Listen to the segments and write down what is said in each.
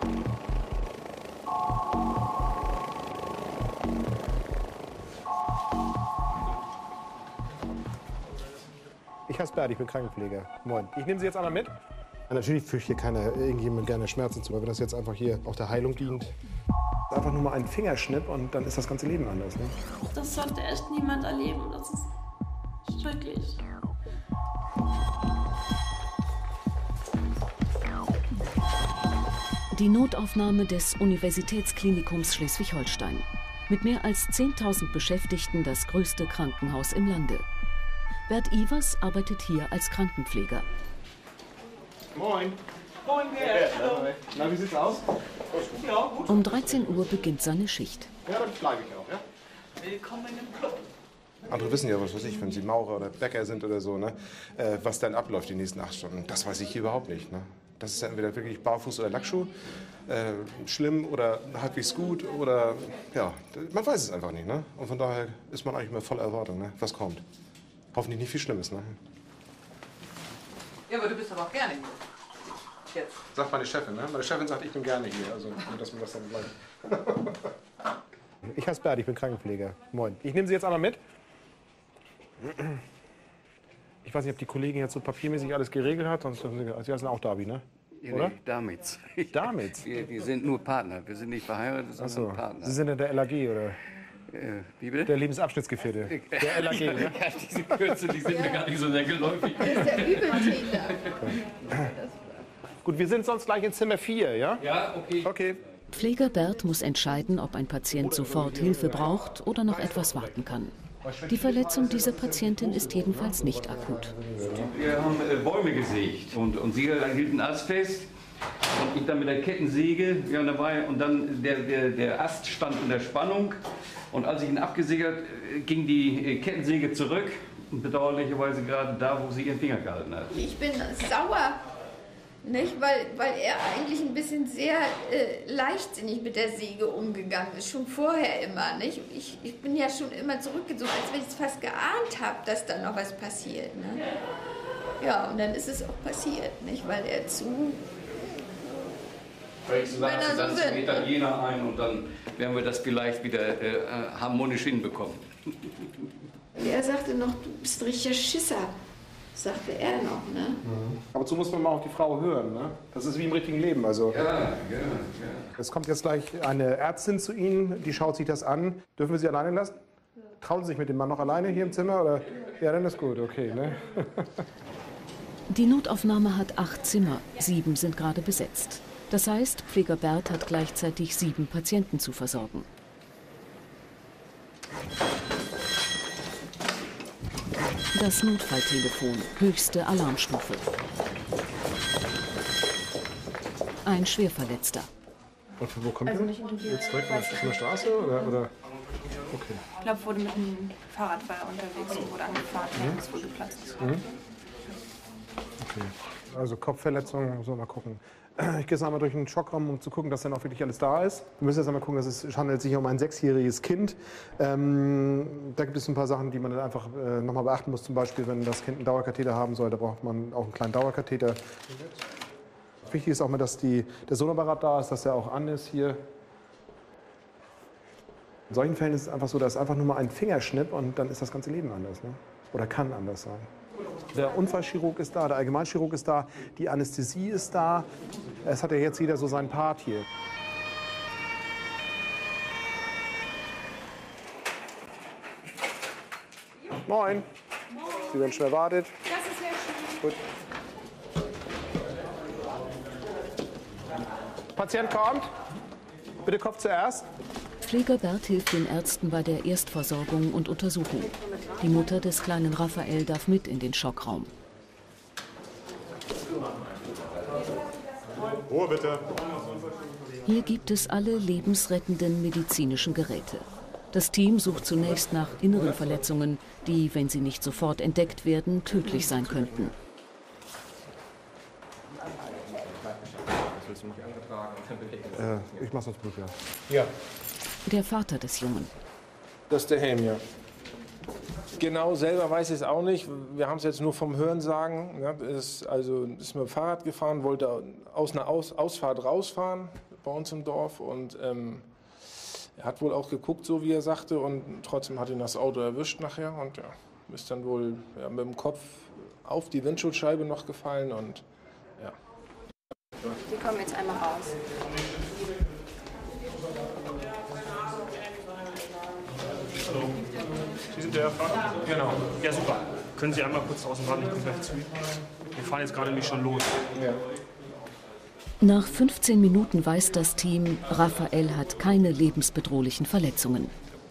Ich heiße Bert, ich bin Krankenpfleger. Moin. Ich nehme Sie jetzt einmal mit. Natürlich fügt hier keiner irgendjemand gerne Schmerzen zu, aber wenn das jetzt einfach hier auch der Heilung dient. Einfach nur mal ein Fingerschnipp und dann ist das ganze Leben anders. Ne? Das sollte echt niemand erleben. Das ist schrecklich. Die Notaufnahme des Universitätsklinikums Schleswig-Holstein. Mit mehr als 10.000 Beschäftigten das größte Krankenhaus im Lande. Bert Ivers arbeitet hier als Krankenpfleger. Moin. Moin, Bert. Na, wie sieht's aus? Ja, gut. Um 13 Uhr beginnt seine Schicht. Ja, dann bleibe ich auch, ja? Willkommen im Club. Andere wissen ja, was weiß ich, wenn sie Maurer oder Bäcker sind oder so, ne? Was dann abläuft die nächsten 8 Stunden. Das weiß ich hier überhaupt nicht. Ne? Das ist ja entweder wirklich Barfuß oder Lackschuh, schlimm oder halbwegs gut oder ja, man weiß es einfach nicht. Ne? Und von daher ist man eigentlich immer voller Erwartung, ne? Was kommt. Hoffentlich nicht viel Schlimmes. Ne? Ja, aber du bist aber auch gerne hier. Jetzt. Sagt meine Chefin, ne? Meine Chefin sagt, ich bin gerne hier, also dass man das dann bleibt. Ich heiße Bert, ich bin Krankenpfleger. Moin. Ich nehme Sie jetzt einmal mit. Ich weiß nicht, ob die Kollegin jetzt so papiermäßig alles geregelt hat, sonst Sie sind auch Davi, ne? Oder? Nee, Damitz. Damitz? Wir sind nur Partner. Wir sind nicht verheiratet, sondern Achso. Partner. Sie sind in der LAG, oder? Wie bitte? Der Lebensabschnittsgefährte. Der LAG, ne? Ja, diese Kürze, die sind mir gar nicht so sehr geläufig. Das ist der Übeltäter. Gut, wir sind sonst gleich in Zimmer 4, ja? Ja, okay. Okay. Pfleger Bert muss entscheiden, ob ein Patient sofort Hilfe braucht oder noch etwas warten kann. Die Verletzung dieser Patientin ist jedenfalls nicht akut. Wir haben Bäume gesägt und sie hielt ein Ast fest und ich dann mit der Kettensäge dabei und dann der Ast stand in der Spannung und als ich ihn abgesägt ging die Kettensäge zurück und bedauerlicherweise gerade da, wo sie ihren Finger gehalten hat. Ich bin sauer, nicht? Weil er eigentlich ein bisschen sehr leichtsinnig mit der Säge umgegangen ist, schon vorher immer. Nicht? Ich bin ja schon immer zurückgezogen, als wenn ich es fast geahnt habe, dass da noch was passiert. Ne? Ja, und dann ist es auch passiert, nicht? Weil er zu... Vielleicht Wenn er so dann will, zum Italiener ein und dann werden wir das vielleicht wieder harmonisch hinbekommen. Er sagte noch, du bist ein richtiger Schisser, sagte er noch. Ne? Aber dazu muss man mal auf die Frau hören, ne? Das ist wie im richtigen Leben, also... Ja. Es kommt jetzt gleich eine Ärztin zu Ihnen, die schaut sich das an. Dürfen wir Sie alleine lassen? Trauen Sie sich mit dem Mann noch alleine hier im Zimmer? Oder? Ja, dann ist gut, okay. Ne? Die Notaufnahme hat 8 Zimmer, 7 sind gerade besetzt. Das heißt, Pfleger Bert hat gleichzeitig 7 Patienten zu versorgen. Das Notfalltelefon, höchste Alarmstufe. Ein Schwerverletzter. Und von wo kommt der? Jetzt direkt von der Straße? Oder? Okay. Ich glaube, wurde mit einem Fahrradfahrer unterwegs und wurde angefahren. Ja, ist wohl geplatzt. Okay. Also Kopfverletzung, so mal gucken. Ich gehe jetzt einmal durch den Schockraum, um zu gucken, dass dann auch wirklich alles da ist. Wir müssen jetzt einmal gucken, es handelt sich um ein 6-jähriges Kind. Da gibt es ein paar Sachen, die man dann einfach nochmal beachten muss. Zum Beispiel, wenn das Kind einen Dauerkatheter haben soll, da braucht man auch einen kleinen Dauerkatheter. Wichtig ist auch mal, dass der Sonarapparat da ist, dass der auch an ist hier. In solchen Fällen ist es einfach so, dass einfach nur mal ein Fingerschnipp und dann ist das ganze Leben anders. Ne? Oder kann anders sein. Der Unfallchirurg ist da, der Allgemeinchirurg ist da, die Anästhesie ist da. Es hat ja jetzt jeder so seinen Part hier. Moin. Sie werden schon erwartet. Das ist sehr schön. Gut. Patient kommt. Bitte Kopf zuerst. Pfleger Bert hilft den Ärzten bei der Erstversorgung und Untersuchung. Die Mutter des kleinen Raphael darf mit in den Schockraum. Ruhe bitte. Hier gibt es alle lebensrettenden medizinischen Geräte. Das Team sucht zunächst nach inneren Verletzungen, die, wenn sie nicht sofort entdeckt werden, tödlich sein könnten. Ich mach's sonst Blut, ja. Ja. Der Vater des Jungen. Das ist der Helm, ja. Genau selber weiß ich es auch nicht. Wir haben es jetzt nur vom Hörensagen. Ja, ist mit dem Fahrrad gefahren, wollte aus einer Ausfahrt rausfahren, bei uns im Dorf. Und er hat wohl auch geguckt, so wie er sagte, und trotzdem hat ihn das Auto erwischt nachher. Und ja, ist dann wohl mit dem Kopf auf die Windschutzscheibe noch gefallen. Und ja. Die kommen jetzt einmal raus. Hallo. Sie sind der Herr Fahrer? Genau. Ja, super. Können Sie einmal kurz draußen warten? Ich komme gleich zu Ihnen. Wir fahren jetzt gerade nämlich schon los. Ja. Nach 15 Minuten weiß das Team, Raphael hat keine lebensbedrohlichen Verletzungen.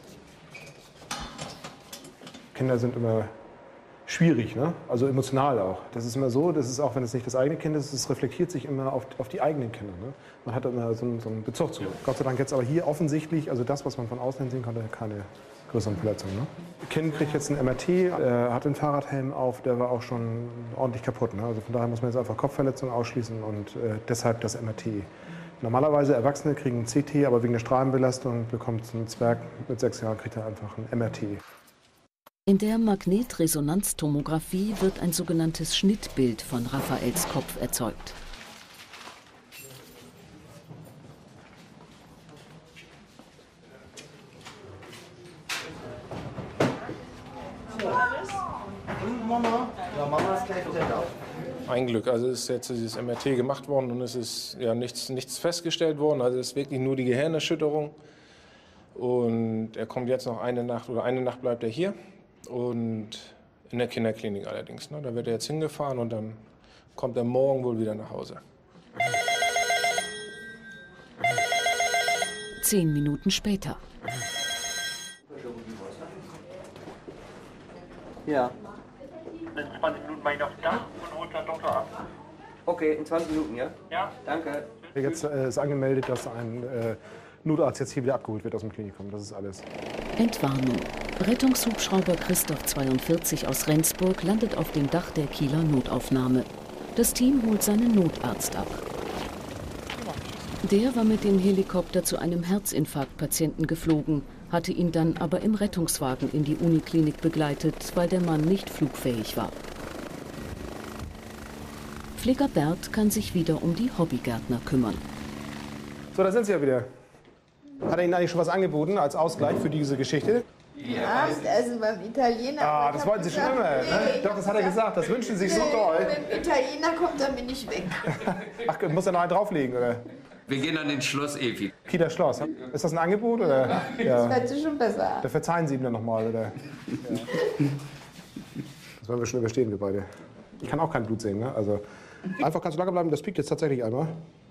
Kinder sind immer schwierig, ne? Also emotional auch. Das ist immer so, das ist auch, wenn es nicht das eigene Kind ist, es reflektiert sich immer auf die eigenen Kinder. Ne? Man hat immer so einen Bezug zu. Gott sei Dank jetzt aber hier offensichtlich, also das, was man von außen sehen konnte, keine größeren Verletzungen. Ne? Kind kriegt jetzt ein MRT, hat einen Fahrradhelm auf, der war auch schon ordentlich kaputt. Ne? Also von daher muss man jetzt einfach Kopfverletzungen ausschließen und deshalb das MRT. Normalerweise Erwachsene kriegen ein CT, aber wegen der Strahlenbelastung bekommt ein Zwerg mit 6 Jahren kriegt er einfach ein MRT. In der Magnetresonanztomographie wird ein sogenanntes Schnittbild von Raphaels Kopf erzeugt. Ein Glück, also ist jetzt dieses MRT gemacht worden und es ist ja nichts festgestellt worden. Also es ist wirklich nur die Gehirnerschütterung. Und er kommt jetzt noch eine Nacht bleibt er hier. Und in der Kinderklinik allerdings. Ne? Da wird er jetzt hingefahren und dann kommt er morgen wohl wieder nach Hause. 10 Minuten später. Ja. In 20 Minuten mache ich aufs Dach und hole dann Doktor ab. Okay, in 20 Minuten, ja? Ja. Danke. Jetzt ist angemeldet, dass ein Notarzt jetzt hier wieder abgeholt wird aus dem Klinikum. Das ist alles. Entwarnung. Rettungshubschrauber Christoph 42 aus Rendsburg landet auf dem Dach der Kieler Notaufnahme. Das Team holt seinen Notarzt ab. Der war mit dem Helikopter zu einem Herzinfarktpatienten geflogen, hatte ihn dann aber im Rettungswagen in die Uniklinik begleitet, weil der Mann nicht flugfähig war. Pfleger Bert kann sich wieder um die Hobbygärtner kümmern. So, da sind Sie ja wieder. Hat er Ihnen eigentlich schon was angeboten als Ausgleich für diese Geschichte? Abendessen beim Italiener. Ah, das wollten Sie schon immer. Ne? Doch, das hat er gesagt. Das wünschen Sie sich so doll. Mit dem Italiener kommt er mir nicht weg. Ach, muss er noch einen drauflegen, oder? Wir gehen an den Schloss Evi. Kieler Schloss. Ist das ein Angebot, oder? Das Ja. hört sich schon besser an. Da verzeihen Sie ihm dann nochmal, oder? Ja. Das werden wir schon überstehen, wir beide. Ich kann auch kein Blut sehen, ne? Also einfach ganz lange bleiben. Das piekt jetzt tatsächlich einmal.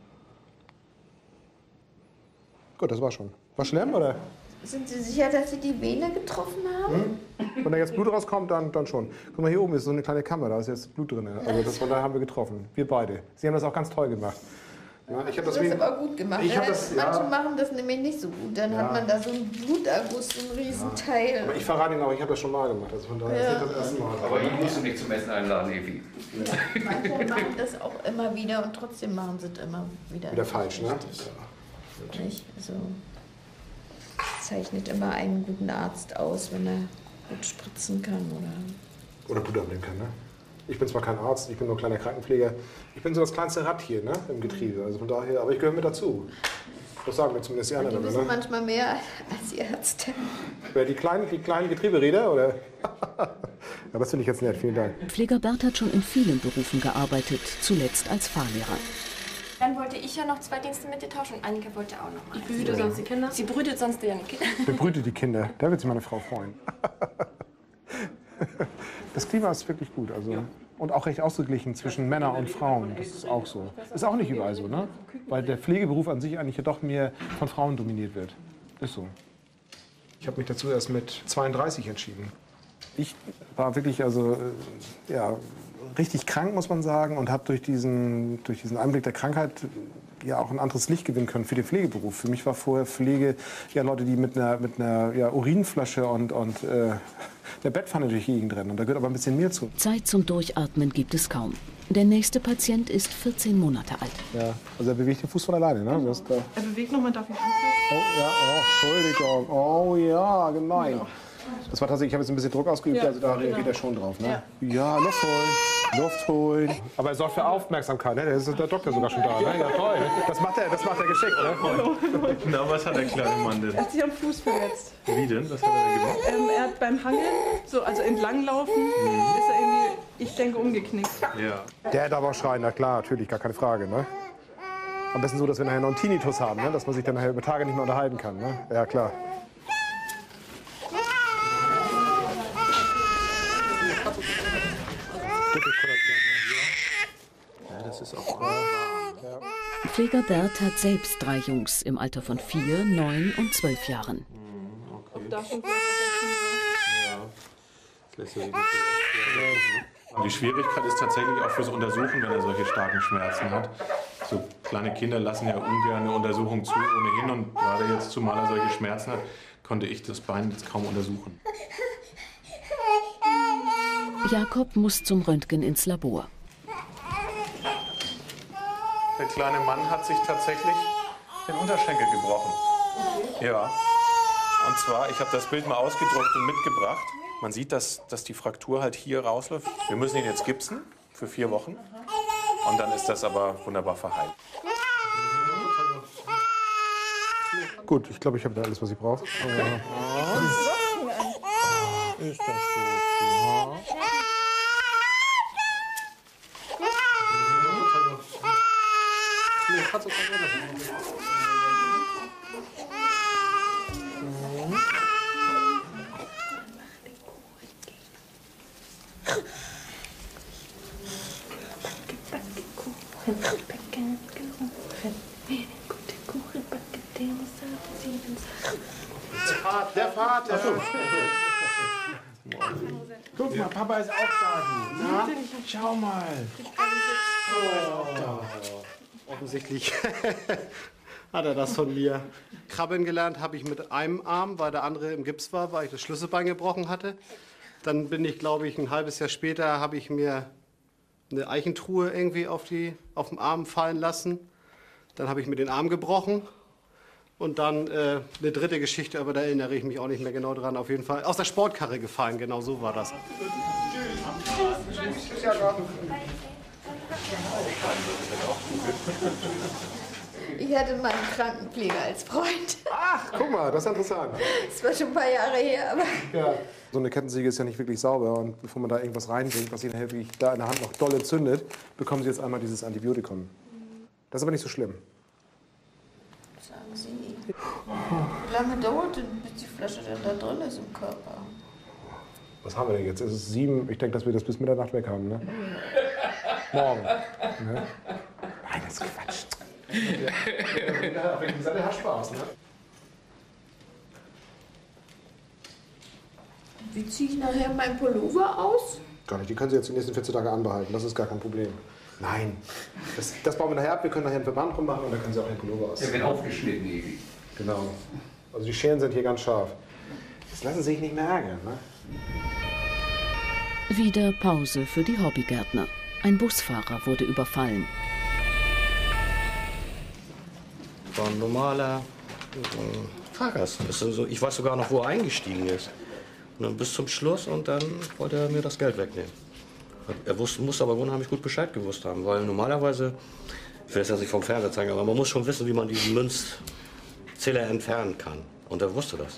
Gut, das war schon. War schlimm, oder? Sind Sie sicher, dass Sie die Vene getroffen haben? Wenn da jetzt Blut rauskommt, dann schon. Guck mal, hier oben ist so eine kleine Kammer, da ist jetzt Blut drin. Also von daher haben wir getroffen. Wir beide. Sie haben das auch ganz toll gemacht. Ja, ich habe Das ist aber gut gemacht. Ich hab das, ja. Manche machen das nämlich nicht so gut. Dann hat man da so einen Bluterguss, so einen riesen Teil. Aber ich verrate Ihnen auch, ich habe das schon mal gemacht. Also von daher ist nicht das erste Mal. Aber ihn musst du nicht zum Essen einladen, Evi. Manche machen das auch immer wieder und trotzdem machen sie es immer wieder falsch, ne? Nicht? Also, zeichnet immer einen guten Arzt aus, wenn er gut spritzen kann. Oder Blut abnehmen kann, ne? Ich bin zwar kein Arzt, ich bin nur kleiner Krankenpfleger. Ich bin so das kleinste Rad hier, ne, im Getriebe. Also von daher, aber ich gehöre mit dazu. Das sagen mir zumindest die anderen. Die wissen Ne? manchmal mehr als die Ärzte. Wer die kleinen Getrieberäder, oder? Ja, das finde ich jetzt nett, vielen Dank. Pfleger Bert hat schon in vielen Berufen gearbeitet, zuletzt als Fahrlehrer. Dann wollte ich ja noch 2 Dienste mit dir tauschen und Annika wollte auch noch mal. Ich behüte sonst die Kinder. Sie brütet sonst ja die Kinder. Bebrüte die Kinder, da wird sich meine Frau freuen. Das Klima ist wirklich gut, also. Und auch recht ausgeglichen zwischen Männern und Frauen. Das ist auch so. Ist auch nicht überall so, ne? Weil der Pflegeberuf an sich eigentlich ja doch mehr von Frauen dominiert wird. Ist so. Ich habe mich dazu erst mit 32 entschieden. Ich war wirklich, also, ja, richtig krank, muss man sagen, und habe durch diesen Einblick der Krankheit ja auch ein anderes Licht gewinnen können für den Pflegeberuf. Für mich war vorher Pflege ja Leute, die mit einer ja, Urinflasche und der Bettpfanne durch die Gegend rennen. Und da gehört aber ein bisschen mehr zu. Zeit zum Durchatmen gibt es kaum. Der nächste Patient ist 14 Monate alt. Ja, also er bewegt den Fuß von alleine, ne? Das da. Er bewegt nochmal, darf ich Oh ja, oh, Entschuldigung. Oh ja, gemein. Das war tatsächlich, ich habe jetzt ein bisschen Druck ausgeübt, Ja, also da reagiert genau. er schon drauf, ne? Ja, Luft holen. Luft holen. Aber er sorgt für Aufmerksamkeit, ne? Da ist der Doktor sogar schon da, ne? Ja, toll. Das macht er geschickt, ne? Na, was hat der kleine Mann denn? Er hat sich am Fuß verletzt. Wie denn? Was hat er denn gemacht? Er hat beim Hangeln, also entlanglaufen, ist er irgendwie, ich denke, umgeknickt. Ja. Der darf auch schreien, na klar, natürlich, gar keine Frage, ne? Am besten so, dass wir nachher noch einen Tinnitus haben, ne? Dass man sich dann nachher über Tage nicht mehr unterhalten kann, ne? Ja, klar. Ja, das ist auch Pfleger Bert hat selbst 3 Jungs im Alter von 4, 9 und 12 Jahren. Die Schwierigkeit ist tatsächlich auch fürs Untersuchen, wenn er solche starken Schmerzen hat. So kleine Kinder lassen ja ungern eine Untersuchung zu ohnehin und gerade jetzt, zumal er solche Schmerzen hat, konnte ich das Bein jetzt kaum untersuchen. Jakob muss zum Röntgen ins Labor. Der kleine Mann hat sich tatsächlich den Unterschenkel gebrochen. Ja. Und zwar, ich habe das Bild mal ausgedruckt und mitgebracht. Man sieht, dass die Fraktur halt hier rausläuft. Wir müssen ihn jetzt gipsen für 4 Wochen. Und dann ist das aber wunderbar verheilt. Gut, ich glaube, ich habe da alles, was ich brauche. Ist das so? Der Vater. Guck mal, Papa ist auch da. Na? Schau mal. Offensichtlich hat er das von mir. Krabbeln gelernt habe ich mit einem Arm, weil der andere im Gips war, weil ich das Schlüsselbein gebrochen hatte. Dann bin ich, glaube ich, ein halbes Jahr später, habe ich mir eine Eichentruhe irgendwie auf den Arm fallen lassen. Dann habe ich mir den Arm gebrochen. Und dann eine dritte Geschichte, aber da erinnere ich mich auch nicht mehr genau dran. Auf jeden Fall aus der Sportkarre gefallen, genau so war das. Ich hatte mal einen Krankenpfleger als Freund. Ach, guck mal, das ist interessant. Das war schon ein paar Jahre her, aber... Ja. So eine Kettensäge ist ja nicht wirklich sauber und bevor man da irgendwas reinbringt, was sich nachher wirklich da in der Hand noch doll entzündet, bekommen Sie jetzt einmal dieses Antibiotikum. Das ist aber nicht so schlimm. Sagen Sie, wie lange dauert denn, bis die Flasche denn da drin ist im Körper? Was haben wir denn jetzt? Es ist 7. Ich denke, dass wir das bis Mitternacht weg haben, ne? Morgen. Ne? Nein, das ist Quatsch. Auf der hat Spaß, ne? Wie ziehe ich nachher meinen Pullover aus? Gar nicht. Die können Sie jetzt die nächsten 14 Tage anbehalten. Das ist gar kein Problem. Nein. Das bauen wir nachher ab. Wir können nachher einen Verband drum machen und dann können Sie auch den Pullover aus. Der wird aufgeschnitten, ewig. Genau. Also die Scheren sind hier ganz scharf. Das lassen Sie sich nicht mehr ärgern, ne? Wieder Pause für die Hobbygärtner. Ein Busfahrer wurde überfallen. War ein normaler Fahrgast. Ich weiß sogar noch, wo er eingestiegen ist. Und dann bis zum Schluss und dann wollte er mir das Geld wegnehmen. Er muss aber unheimlich gut Bescheid gewusst haben, weil normalerweise, ich will es jetzt nicht vom Fernseher zeigen, aber man muss schon wissen, wie man diesen Münzzähler entfernen kann. Und er wusste das.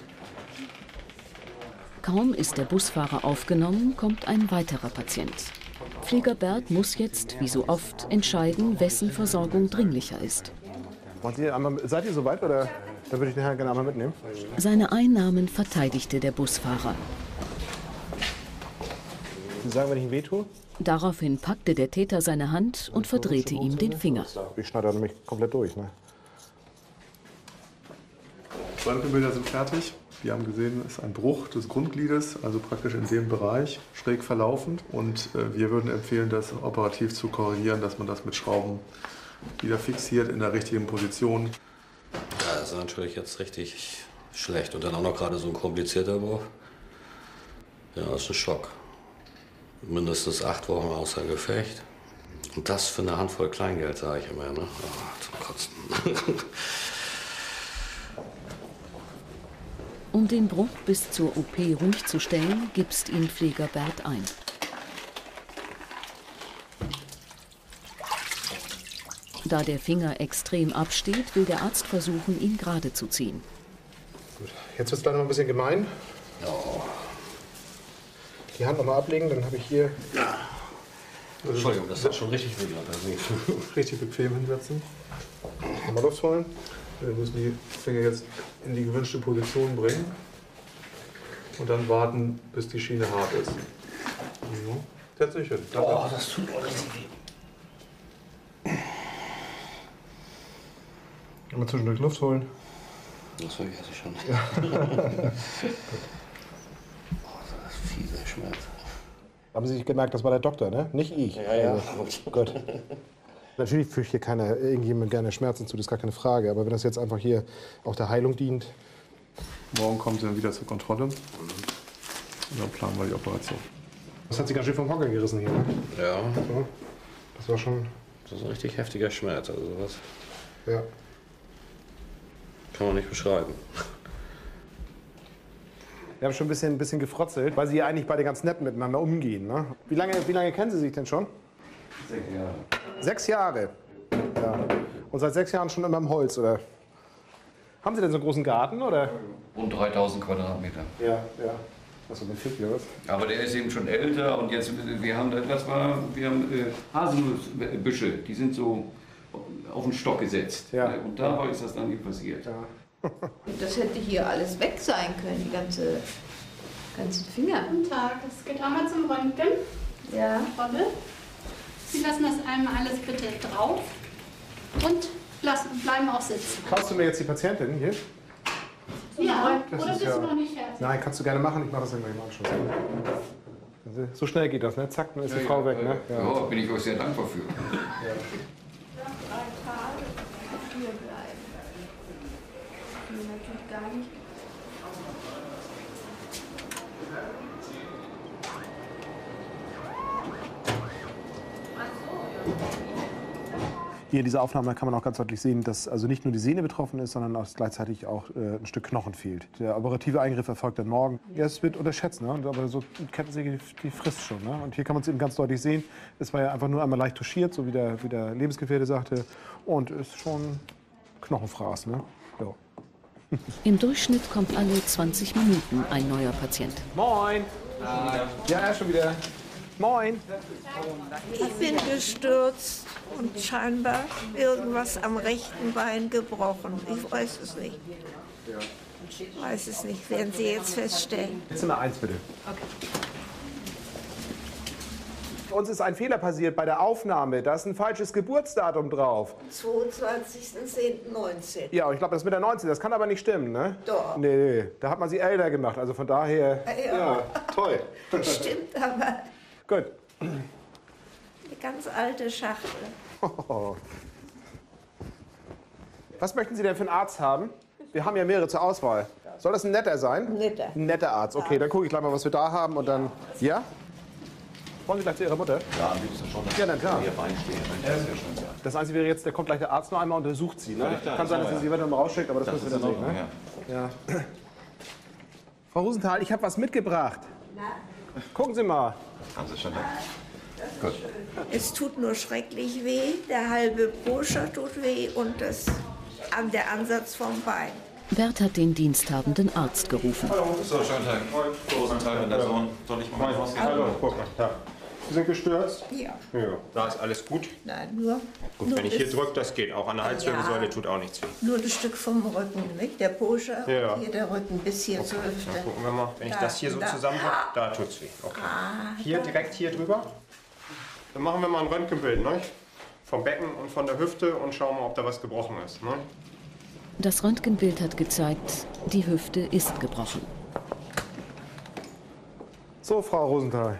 Kaum ist der Busfahrer aufgenommen, kommt ein weiterer Patient. Pfleger Bert muss jetzt, wie so oft, entscheiden, wessen Versorgung dringlicher ist. Seid ihr soweit oder dann würde ich den Herrn gerne einmal mitnehmen? Seine Einnahmen verteidigte der Busfahrer. Sie sagen, wenn ich ihn wehtue? Daraufhin packte der Täter seine Hand und verdrehte ihm den Finger. Ich schneide nämlich komplett durch, ne? Röntgenbilder sind fertig. Wir haben gesehen, es ist ein Bruch des Grundgliedes, also praktisch in dem Bereich, schräg verlaufend. Und wir würden empfehlen, das operativ zu korrigieren, dass man das mit Schrauben wieder fixiert in der richtigen Position. Ja, das ist natürlich jetzt richtig schlecht. Und dann auch noch gerade so ein komplizierter Bruch. Ja, das ist ein Schock. Mindestens 8 Wochen außer Gefecht. Und das für eine Handvoll Kleingeld, sage ich immer. Ne? Oh, zum Kotzen. Um den Bruch bis zur OP ruhig zu stellen, gipst ihn Pfleger Bert ein. Da der Finger extrem absteht, will der Arzt versuchen, ihn gerade zu ziehen. Gut. Jetzt wird es gleich noch ein bisschen gemein. Die Hand nochmal ablegen, dann habe ich hier... Entschuldigung, das hat schon richtig weh. Richtig bequem hinsetzen. Nochmal Luft holen. Wir müssen die Finger jetzt in die gewünschte Position bringen. Und dann warten, bis die Schiene hart ist. Ja. Setz dich hin. Oh, das tut auch richtig weh. Mal zwischendurch Luft holen. Das vergesse ich schon. Ja. Oh, das ist fieser Schmerz. Haben Sie sich gemerkt, das war der Doktor, ne? Nicht ich. Ja. Also, Gott. Natürlich fügt hier keiner irgendjemand gerne Schmerzen zu, das ist gar keine Frage. Aber wenn das jetzt einfach hier auch der Heilung dient. Morgen kommen Sie dann wieder zur Kontrolle. Und dann planen wir die Operation. Das hat Sie ganz schön vom Hocker gerissen hier, ne? Ja. So. Das war schon... Das ist ein richtig heftiger Schmerz. Also sowas Ja. kann man nicht beschreiben. Wir haben schon ein bisschen gefrotzelt, weil Sie ja eigentlich beide ganz nett miteinander umgehen, ne? Wie lange kennen Sie sich denn schon? 6 Jahre. 6 Jahre? Ja. Und seit 6 Jahren schon immer im Holz, oder? Haben Sie denn so einen großen Garten, oder? Rund 3000 Quadratmeter. Ja. Achso, mit Fick, oder was? Aber der ist eben schon älter und jetzt, wir haben Haselnussbüsche, die sind so auf den Stock gesetzt. Ja. Und dabei ist das dann hier passiert. Ja. Das hätte hier alles weg sein können, die ganzen Finger. Guten Tag, es geht einmal zum Röntgen. Ja. Rolle. Sie lassen das einmal alles bitte drauf und bleiben auch sitzen. Kaufst du mir jetzt die Patientin hier? Ja, Das oder ist bist du ja- noch nicht fertig? Nein, kannst du gerne machen, ich mache das dann gleich im Anschluss. So schnell geht das, ne? Zack, dann ist die Frau weg, ne? Ja, bin ich euch sehr dankbar für. 3 Tage hier bleiben. Hier natürlich gar nicht. Hier in dieser Aufnahme kann man auch ganz deutlich sehen, dass also nicht nur die Sehne betroffen ist, sondern auch gleichzeitig auch ein Stück Knochen fehlt. Der operative Eingriff erfolgt dann morgen. Ja, es wird unterschätzt, ne? Aber so eine Kettensäge, die frisst schon. Ne? Und hier kann man es eben ganz deutlich sehen. Es war ja einfach nur einmal leicht touchiert, so wie der Lebensgefährte sagte. Und ist schon Knochenfraß. Ne? Ja. Im Durchschnitt kommt alle 20 Minuten ein neuer Patient. Moin! Ja, er schon wieder. Moin! Ich bin gestürzt und scheinbar irgendwas am rechten Bein gebrochen. Ich weiß es nicht. Weiß es nicht. Werden Sie jetzt feststellen. Zimmer 1 bitte. Uns ist ein Fehler passiert bei der Aufnahme. Da ist ein falsches Geburtsdatum drauf. 22.10.19. Ja, ich glaube, das mit der 19, das kann aber nicht stimmen, ne? Doch. Nee, da hat man sie älter gemacht. Also von daher, ja toll. Stimmt aber. Gut. Eine ganz alte Schachtel. Was möchten Sie denn für einen Arzt haben? Wir haben ja mehrere zur Auswahl. Soll das ein netter sein? Netter. Ein netter Arzt. Okay, dann gucke ich gleich mal, was wir da haben und dann... Ja? Wollen Sie gleich zu Ihrer Mutter? Ja, am liebsten schon. Ja, na klar. Ihr Bein stehen. Das ist ja schon, ja. Das Einzige wäre jetzt, da kommt gleich der Arzt noch einmal und untersucht Sie. Ne? Ja, klar, Kann sein, das dass er auch, Sie wieder mal rausschickt, aber das müssen wir dann sehen. Ne? Ja. Ja. Frau Rosenthal, ich habe was mitgebracht. Gucken Sie mal. Haben Sie schon da? Gut. Es tut nur schrecklich weh. Der halbe Poscher tut weh und der Ansatz vom Bein. Bert hat den diensthabenden Arzt gerufen. So, schönen Tag. Großen Teil mit der Sohn. Soll ich mal rausgehen? Hallo, guck mal. Ja. Sie sind gestürzt? Ja. Da ist alles gut. Nein, nur. Gut, nur wenn ich hier das- drücke, das geht. Auch an der Halswirbelsäule tut auch nichts weh. Nur ein Stück vom Rücken, nicht? Der Poscher, Ja. hier der Rücken bis hier zur Hüfte. Dann gucken wir mal. Wenn ich Da, das hier so da. zusammendrücke, da tut's weh. Okay. Ah, Hier, direkt hier drüber. Dann machen wir mal ein Röntgenbild, ne? Vom Becken und von der Hüfte und schauen mal, ob da was gebrochen ist. Ne? Das Röntgenbild hat gezeigt, die Hüfte ist gebrochen. So, Frau Rosenthal.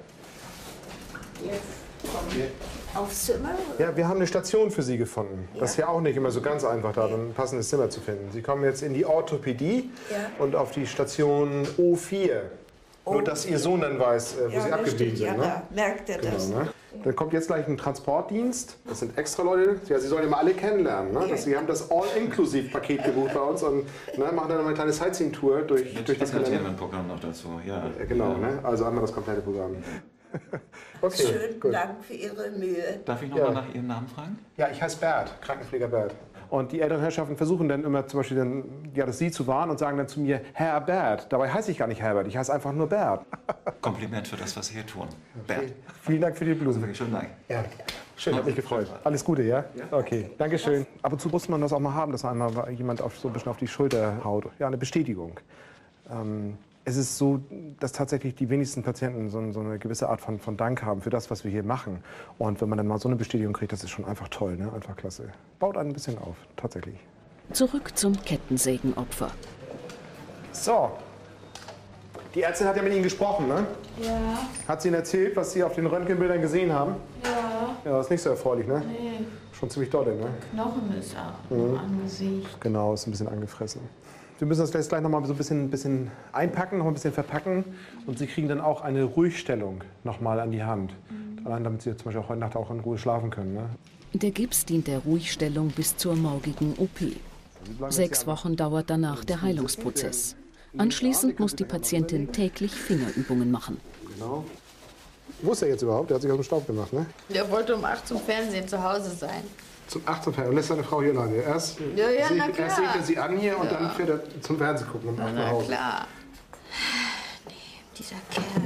Jetzt kommen wir aufs Zimmer. Ja, wir haben eine Station für Sie gefunden. Das ist ja auch nicht immer so ganz einfach, da ein passendes Zimmer zu finden. Sie kommen jetzt in die Orthopädie und auf die Station O4. Nur, dass Ihr Sohn dann weiß, wo Ja, Sie das abgeblieben stimmt, sind. ja, Ne? da merkt er das. Genau, ne? Dann kommt jetzt gleich ein Transportdienst. Das sind extra Leute. Ja, Sie sollen ja mal alle kennenlernen. Ne? Sie haben das All-Inclusive-Paket gebucht bei uns und machen dann noch eine kleine Sightseeing-Tour durch das Gelände. Programm noch dazu, ja. Genau, ne? Also einmal das komplette Programm. Okay, Schönen gut. Dank für Ihre Mühe. Darf ich noch mal nach Ihrem Namen fragen? Ja, ich heiße Bert, Krankenpfleger Bert. Und die älteren Herrschaften versuchen dann immer zum Beispiel dann, ja, das Sie zu wahren und sagen dann zu mir, Herr Bert. Dabei heiße ich gar nicht Herbert, ich heiße einfach nur Bert. Kompliment für das, was Sie hier tun. Bert. Vielen Dank für die Bluse. Schönen Dank. Ja, schön, hat mich gefreut. Alles Gute, ja? Okay, danke schön. Ab und zu muss man das auch mal haben, dass einmal jemand so ein bisschen auf die Schulter haut. Ja, eine Bestätigung. Es ist so, dass tatsächlich die wenigsten Patienten so eine gewisse Art von Dank haben für das, was wir hier machen. Und wenn man dann mal so eine Bestätigung kriegt, das ist schon einfach toll, ne? Einfach klasse. Baut einen ein bisschen auf, tatsächlich. Zurück zum Kettensägenopfer. So. Die Ärztin hat ja mit Ihnen gesprochen, ne? Ja. Hat sie Ihnen erzählt, was Sie auf den Röntgenbildern gesehen haben? Ja. Ja, das ist nicht so erfreulich, ne? Nee. Schon ziemlich doll, ne? Knochen ist auch Mhm. im Angesicht. Genau, ist ein bisschen angefressen. Wir müssen das vielleicht gleich noch mal so ein bisschen einpacken, noch ein bisschen verpacken. Und Sie kriegen dann auch eine Ruhigstellung noch mal an die Hand. Allein damit Sie zum Beispiel auch heute Nacht auch in Ruhe schlafen können. Ne? Der Gips dient der Ruhigstellung bis zur morgigen OP. 6 Wochen dauert danach der Heilungsprozess. Anschließend muss die Patientin täglich Fingerübungen machen. Genau. Wo ist er jetzt überhaupt? Der hat sich aus dem Staub gemacht, ne? Der wollte um 8 zum Fernsehen zu Hause sein. Zum 8. Fernsehen. Und lässt seine Frau hier alleine. Erst Ja, ja, na erst klar. sägt er sie an hier und Ja. dann fährt er zum Fernsehen gucken und nach Na Hause. klar. Nee, dieser Kerl.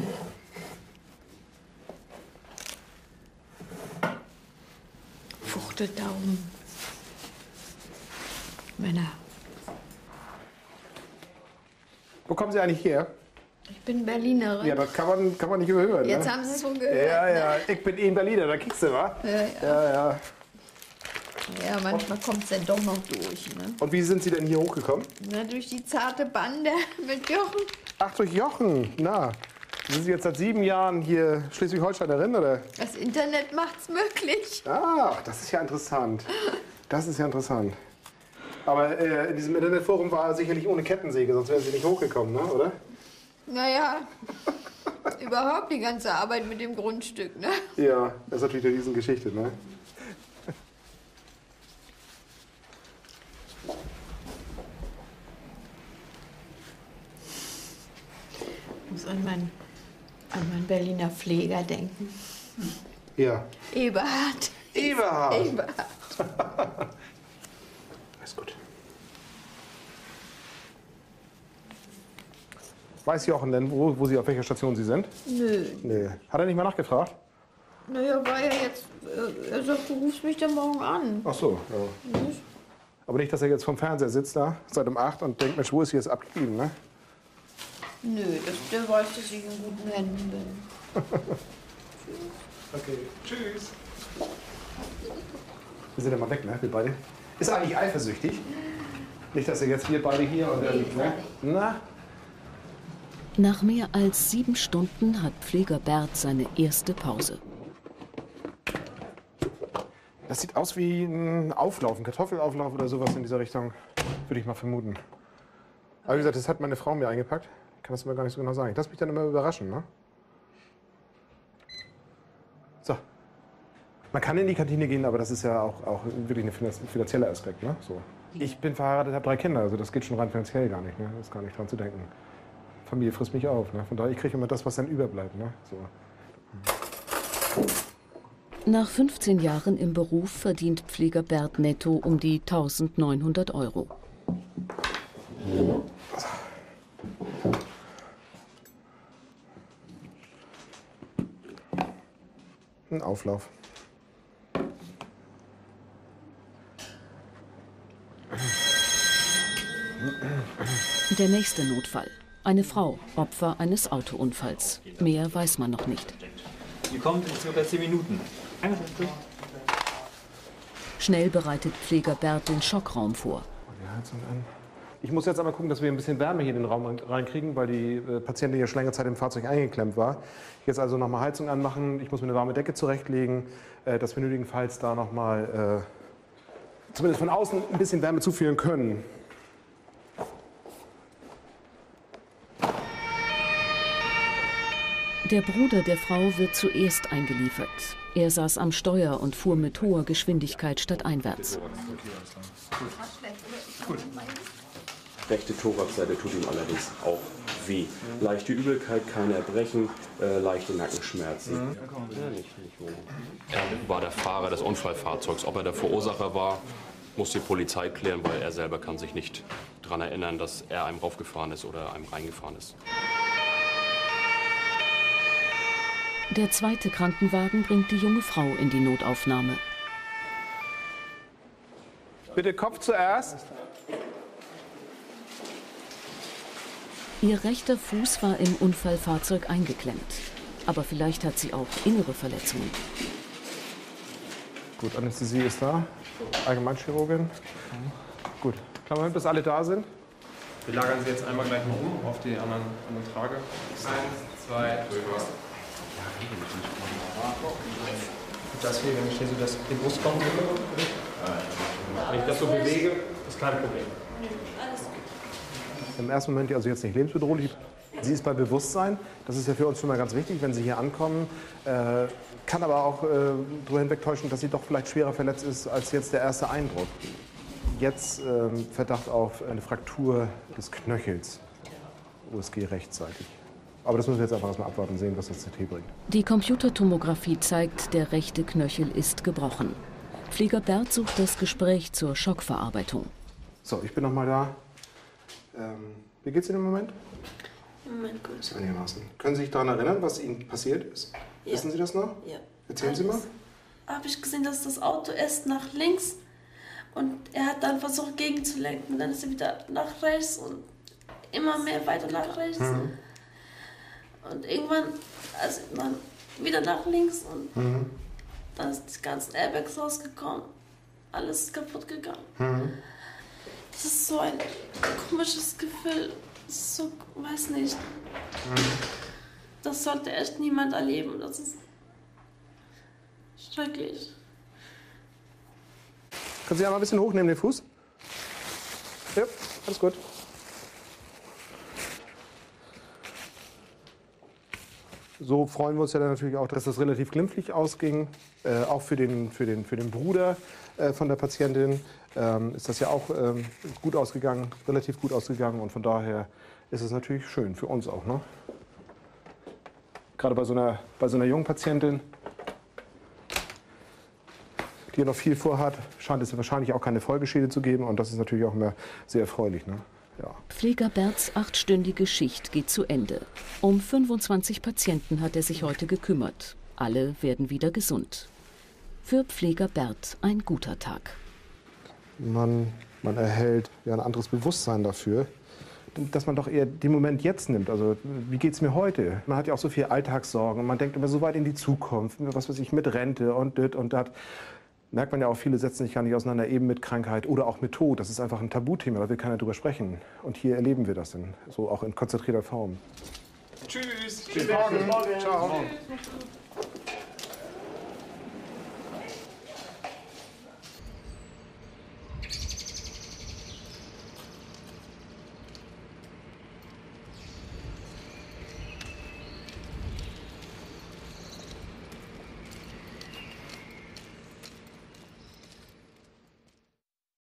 Fuchtelt da rum. Männer. Wo kommen Sie eigentlich her? Ich bin Berlinerin. Ja, das kann man nicht überhören. Jetzt ne? haben Sie es schon gehört. Ja, ja, Ne? ich bin eben Berliner, da kriegst du, wa? Ja, ja. Ja, ja. Ja, manchmal kommt es dann doch noch durch. Ne? Und wie sind Sie denn hier hochgekommen? Na, durch die zarte Bande mit Jochen. Ach, durch Jochen. Na, sind Sie jetzt seit 7 Jahren hier Schleswig-Holsteinerin, oder? Das Internet macht's möglich. Ah, das ist ja interessant. Das ist ja interessant. Aber in diesem Internetforum war er sicherlich ohne Kettensäge, sonst wären Sie nicht hochgekommen, ne? Oder? Naja, überhaupt die ganze Arbeit mit dem Grundstück, ne? Ja, das ist natürlich eine Riesengeschichte, ne? Ich muss an meinen Berliner Pfleger denken. Ja. Eberhard. Eberhard. Eberhard. Alles gut. Weiß Jochen denn, wo Sie auf welcher Station Sie sind? Nö. Nee. Hat er nicht mal nachgefragt? Naja, war ja jetzt. Er sagt, du rufst mich dann morgen an. Ach so, ja. Nicht? Aber nicht, dass er jetzt vom Fernseher sitzt da, seit um 8 und denkt, Mensch, wo ist hier das abgeblieben, ne? Nö, der weiß, dass ich in guten Händen bin. Okay, tschüss. Wir sind ja mal weg, ne? Wir beide. Ist er eigentlich eifersüchtig? Nicht, dass er jetzt wir beide hier und er nicht, ne? Na? Nach mehr als 7 Stunden hat Pfleger Bert seine erste Pause. Das sieht aus wie ein Auflauf, ein Kartoffelauflauf oder sowas in dieser Richtung, würde ich mal vermuten. Aber wie gesagt, das hat meine Frau mir eingepackt. Ich kann das immer gar nicht so genau sagen. Ich lasse mich dann immer überraschen, ne? So. Man kann in die Kantine gehen, aber das ist ja auch wirklich ein finanzieller Aspekt, ne? So. Ich bin verheiratet, habe 3 Kinder, also das geht schon rein finanziell gar nicht, ne? Das ist gar nicht dran zu denken. Familie frisst mich auf, ne? Von daher, ich kriege immer das, was dann überbleibt, ne? So. Nach 15 Jahren im Beruf verdient Pfleger Bert netto um die 1.900 €. Ein Auflauf. Der nächste Notfall. Eine Frau, Opfer eines Autounfalls. Mehr weiß man noch nicht. Die kommt in ca. 10 Minuten. Schnell bereitet Pfleger Bert den Schockraum vor. Die Heizung an. Ich muss jetzt aber gucken, dass wir ein bisschen Wärme hier in den Raum reinkriegen, weil die Patientin ja schon längere Zeit im Fahrzeug eingeklemmt war. Jetzt also nochmal Heizung anmachen. Ich muss mir eine warme Decke zurechtlegen, dass wir nötigenfalls da nochmal zumindest von außen ein bisschen Wärme zuführen können. Der Bruder der Frau wird zuerst eingeliefert. Er saß am Steuer und fuhr mit hoher Geschwindigkeit stadteinwärts. Gut. Rechte Thoraxseite tut ihm allerdings auch weh. Leichte Übelkeit, kein Erbrechen, leichte Nackenschmerzen. Er war der Fahrer des Unfallfahrzeugs. Ob er der Verursacher war, muss die Polizei klären, weil er selber kann sich nicht daran erinnern, dass er einem raufgefahren ist oder einem reingefahren ist. Der zweite Krankenwagen bringt die junge Frau in die Notaufnahme. Bitte Kopf zuerst. Ihr rechter Fuß war im Unfallfahrzeug eingeklemmt. Aber vielleicht hat sie auch innere Verletzungen. Gut, Anästhesie ist da. Allgemeinchirurgin. Gut, klar, Moment, bis alle da sind. Wir lagern sie jetzt einmal gleich mal um auf die anderen Trage. 1, 2, drüber. Das hier, wenn ich hier so den Brustkorb nehme, wenn ich das so bewege, ist kein Problem. Im ersten Moment also jetzt nicht lebensbedrohlich. Sie ist bei Bewusstsein. Das ist ja für uns schon mal ganz wichtig, wenn Sie hier ankommen. Kann aber auch darüber hinwegtäuschen, dass sie doch vielleicht schwerer verletzt ist als jetzt der erste Eindruck. Jetzt Verdacht auf eine Fraktur des Knöchels. USG rechtzeitig. Aber das müssen wir jetzt einfach erstmal abwarten und sehen, was das CT bringt. Die Computertomographie zeigt, der rechte Knöchel ist gebrochen. Pfleger Bert sucht das Gespräch zur Schockverarbeitung. So, ich bin noch mal da. Wie geht's Ihnen im Moment? Im Moment gut. Einigermaßen. Können Sie sich daran erinnern, was Ihnen passiert ist? Ja. Wissen Sie das noch? Ja. Erzählen Sie mal. Habe ich gesehen, dass das Auto erst nach links und er hat dann versucht gegenzulenken. Dann ist er wieder nach rechts und immer mehr weiter nach rechts. Mhm. Und irgendwann also dann wieder nach links und dann ist die ganzen Airbags rausgekommen. Alles ist kaputt gegangen. Mhm. Das ist so ein komisches Gefühl. Das ist so, weiß nicht. Das sollte echt niemand erleben. Das ist schrecklich. Können Sie einmal ein bisschen hochnehmen, den Fuß? Ja, alles gut. So freuen wir uns ja dann natürlich auch, dass das relativ glimpflich ausging. Auch für den Bruder von der Patientin ist das ja auch gut ausgegangen, relativ gut ausgegangen. Und von daher ist es natürlich schön für uns auch. Ne? Gerade bei so einer jungen Patientin, die ja noch viel vorhat, scheint es wahrscheinlich auch keine Folgeschäde zu geben. Und das ist natürlich auch immer sehr erfreulich. Ne? Ja. Pfleger Berts 8-stündige Schicht geht zu Ende. Um 25 Patienten hat er sich heute gekümmert. Alle werden wieder gesund. Für Pfleger Bert ein guter Tag. Man erhält ja ein anderes Bewusstsein dafür, dass man doch eher den Moment jetzt nimmt. Also wie geht es mir heute? Man hat ja auch so viel Alltagssorgen. Man denkt immer so weit in die Zukunft. Was weiß ich, mit Rente und das und das. Merkt man ja auch, viele setzen sich gar nicht auseinander, eben mit Krankheit oder auch mit Tod. Das ist einfach ein Tabuthema, da will keiner drüber sprechen. Und hier erleben wir das dann, so auch in konzentrierter Form. Tschüss. Bis morgen. Ciao.